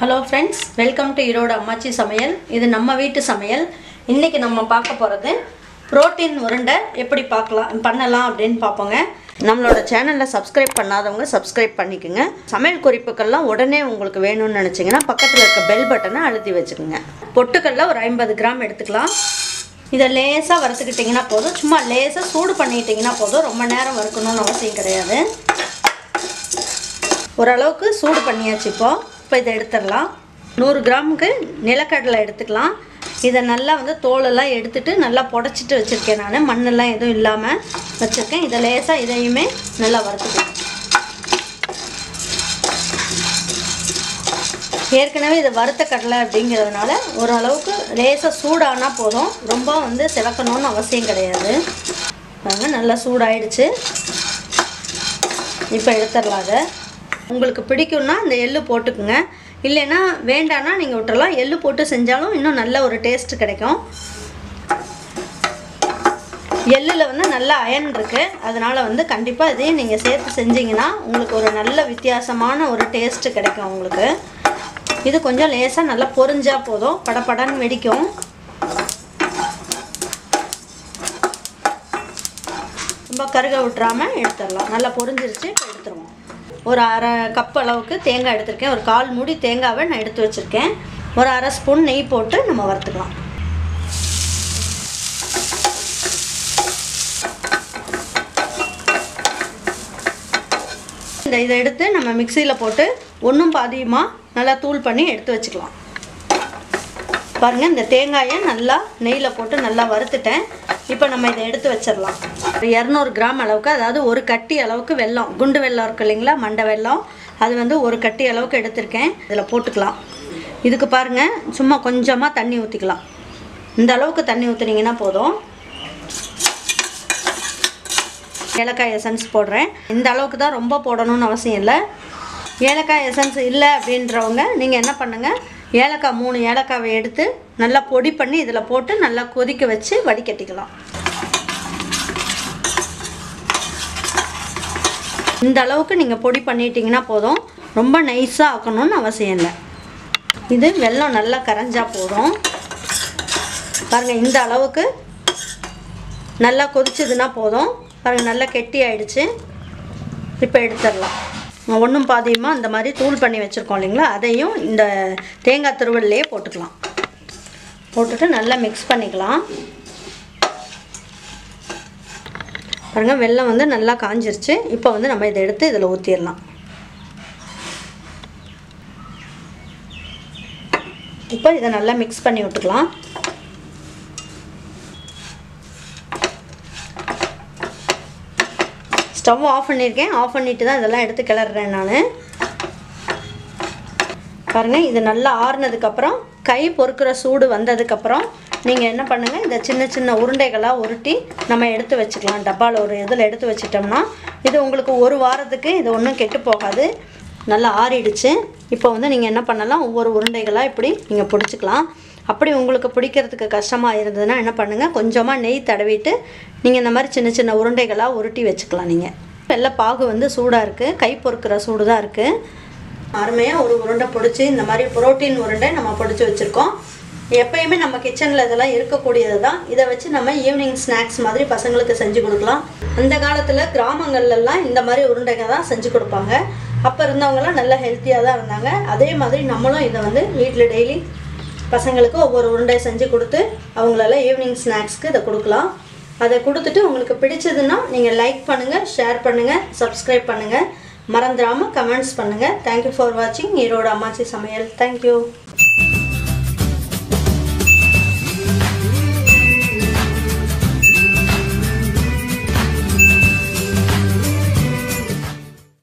Hello friends, welcome to Iroda Ammachi Samayal. இது நம்ம வீட்டு சமையல். இன்னைக்கு நம்ம பார்க்க போறது புரோட்டீன் உருண்டை எப்படி பண்ணலாம் அப்படினு பாப்போங்க. நம்மளோட சேனலை சப்ஸ்கிரைப் பண்ணாதவங்க சப்ஸ்கிரைப் பண்ணிக்கங்க. சமையல் குறிப்புகள்லாம் உடனே உங்களுக்கு வேணும்னு நினைச்சீங்கன்னா பக்கத்துல இருக்க பெல் பட்டனை அழுத்தி வெச்சுக்கங்க. பொட்டுக்கல்ல ஒரு 50 கிராம் எடுத்துக்கலாம். இத லேசா வறுத்துக்கிட்டீங்கன்னா போதும். சும்மா லேசா சூடு பண்ணிட்டீங்கன்னா போதும். ரொம்ப நேரம் வறுக்கணும்னு அவசியம் கிடையாது. ஓரளவுக்கு சூடு பண்ணியாச்சு இப்போ இதை எடுத்துடலாம். 100 கிராமுக்கு நிலக்கடலை எடுத்துக்கலாம். இதை நல்லா தோல் எல்லாம் எடுத்துட்டு நல்லா புடைச்சிட்டு வச்சிருக்கேன். நான் மண்ணெல்லாம் எதுவும் இல்லாமல் வச்சிருக்கேன். இதை லேசாக இதையுமே நல்லா வறுத்துக்கலாம். ஏற்கனவே இது வறுத்த கடலை அப்படிங்கிறதுனால ஓரளவுக்கு லேசாக சூடானா போதும். ரொம்ப சிவக்கணும்னு அவசியம் கிடையாது. நல்லா சூடாயிடுச்சு. இப்போ எடுத்துடலாம். அதை உங்களுக்கு பிடிக்கும்னா இந்த எள்ளு போட்டுக்குங்க. இல்லைன்னா வேண்டானா நீங்கள் விட்டுறலாம். எள்ளு போட்டு செஞ்சாலும் இன்னும் நல்ல ஒரு டேஸ்ட் கிடைக்கும். எள்ளில் நல்ல அயன் இருக்குது. அதனால் கண்டிப்பாக இதையும் நீங்கள் சேர்த்து செஞ்சிங்கன்னா உங்களுக்கு ஒரு நல்ல வித்தியாசமான ஒரு டேஸ்ட்டு கிடைக்கும் உங்களுக்கு. இது கொஞ்சம் லேசாக நல்லா பொரிஞ்சா போதும். படப்படன்னு வெடிக்கும். ரொம்ப கருக விட்டுறாமல் எடுத்துடலாம். நல்லா பொரிஞ்சிருச்சு. இப்போ எடுத்துருவோம். ஒரு அரை கப் அளவுக்கு தேங்காய் எடுத்திருக்கேன். ஒரு 1/4 மூடி தேங்காவை நான் எடுத்து வச்சுருக்கேன். ஒரு அரை ஸ்பூன் நெய் போட்டு நம்ம வறுத்துக்கலாம். இதை எடுத்து நம்ம மிக்சியில் போட்டு ஒன்றும் பாதியமாக நல்லா தூள் பண்ணி எடுத்து வச்சுக்கலாம். பாருங்கள், இந்த தேங்காயை நல்லா நெய்யில் போட்டு நல்லா வறுத்துட்டேன். இப்போ நம்ம இதை எடுத்து வச்சிடலாம். 200 கிராம் அளவுக்கு, அதாவது ஒரு கட்டி அளவுக்கு வெல்லம், குண்டு வெல்லம் இருக்கு இல்லைங்களா, மண்டை வெல்லம், அது ஒரு கட்டி அளவுக்கு எடுத்திருக்கேன். இதில் போட்டுக்கலாம். இதுக்கு பாருங்கள், சும்மா கொஞ்சமாக தண்ணி ஊற்றிக்கலாம். இந்த அளவுக்கு தண்ணி ஊற்றுனீங்கன்னா போதும். ஏலக்காய் எசன்ஸ் போடுறேன். இந்த அளவுக்கு தான், ரொம்ப போடணும்னு அவசியம் இல்லை. ஏலக்காய் எசன்ஸ் இல்லை அப்படின்றவங்க நீங்கள் என்ன பண்ணுங்கள், ஏலக்காய் 3 ஏலக்காவை எடுத்து நல்லா பொடி பண்ணி இதில் போட்டு நல்லா கொதிக்க வச்சு வடிகட்டிக்கலாம். இந்த அளவுக்கு நீங்கள் பொடி பண்ணிட்டீங்கன்னா போதும். ரொம்ப நைஸாக ஆக்கணும்னு அவசியம் இல்லை. இது வெல்லம் நல்லா கரைஞ்சா போதும். பாருங்கள், இந்த அளவுக்கு நல்லா கொதிச்சதுன்னா போதும். பாருங்கள், நல்லா கெட்டி ஆயிடுச்சு. இப்போ எடுத்துடலாம். ஒன்றும் பாதியமாக இந்த மாதிரி தூள் பண்ணி வச்சுருக்கோம் இல்லைங்களா, அதையும் இந்த தேங்காய் துருவல்லையே போட்டுக்கலாம். போட்டுட்டு நல்லா மிக்ஸ் பண்ணிக்கலாம். பாருங்கள், வெல்லம் நல்லா காஞ்சிருச்சு. இப்போ நம்ம இதை எடுத்து இதில் ஊற்றிடலாம். இப்போ இதை நல்லா மிக்ஸ் பண்ணி விட்டுக்கலாம். ஸ்டவ் ஆஃப் பண்ணியிருக்கேன். ஆஃப் பண்ணிட்டு தான் இதெல்லாம் எடுத்து கிளறேன் நான். பாருங்கள், இது நல்லா ஆறுனதுக்கப்புறம் கை பொறுக்கிற சூடு வந்ததுக்கப்புறம் நீங்கள் என்ன பண்ணுங்கள், இந்த சின்ன சின்ன உருண்டைகளாக உருட்டி நம்ம எடுத்து வச்சுக்கலாம். டப்பாவில் ஒரு இதில் எடுத்து வச்சிட்டோம்னா இது உங்களுக்கு ஒரு வாரத்துக்கு இது ஒன்றும் கெட்டு போகாது. நல்லா ஆறிடுச்சு. இப்போ நீங்கள் என்ன பண்ணலாம், ஒவ்வொரு உருண்டைகளாக இப்படி நீங்கள் பிடிச்சிக்கலாம். அப்படி உங்களுக்கு பிடிக்கிறதுக்கு கஷ்டமாக இருந்ததுன்னா என்ன பண்ணுங்கள், கொஞ்சமாக நெய் தடவிட்டு நீங்கள் இந்த மாதிரி சின்ன சின்ன உருண்டைகளாக உருட்டி வச்சுக்கலாம். நீங்கள் வெள்ளை பாகு சூடாக இருக்குது, கை பொறுக்கிற சூடு தான் இருக்குது. அருமையாக ஒரு உருண்டை பிடிச்சி இந்த மாதிரி புரோட்டீன் உருண்டை நம்ம பிடிச்சி வச்சுருக்கோம். எப்பயுமே நம்ம கிச்சனில் இதெல்லாம் இருக்கக்கூடியது தான். இதை வச்சு நம்ம ஈவினிங் ஸ்நாக்ஸ் மாதிரி பசங்களுக்கு செஞ்சு கொடுக்கலாம். அந்த காலத்தில் கிராமங்கள்லாம் இந்த மாதிரி உருண்டைங்க தான் செஞ்சு கொடுப்பாங்க. அப்போ இருந்தவங்களாம் நல்லா ஹெல்த்தியாக தான் இருந்தாங்க. அதே மாதிரி நம்மளும் இதை வீட்டில் டெய்லி பசங்களுக்கு ஒவ்வொரு உருண்டை செஞ்சு கொடுத்து அவங்களெல்லாம் ஈவினிங் ஸ்நாக்ஸ்க்கு இதை கொடுக்கலாம். அதை கொடுத்துட்டு உங்களுக்கு பிடிச்சதுன்னா நீங்கள் லைக் பண்ணுங்கள், ஷேர் பண்ணுங்கள், சப்ஸ்கிரைப் பண்ணுங்கள். மறந்துடாமல் கமெண்ட்ஸ் பண்ணுங்கள். தேங்க்யூ ஃபார் வாட்சிங் ஈரோடு அம்மாச்சி சமையல். தேங்க்யூ.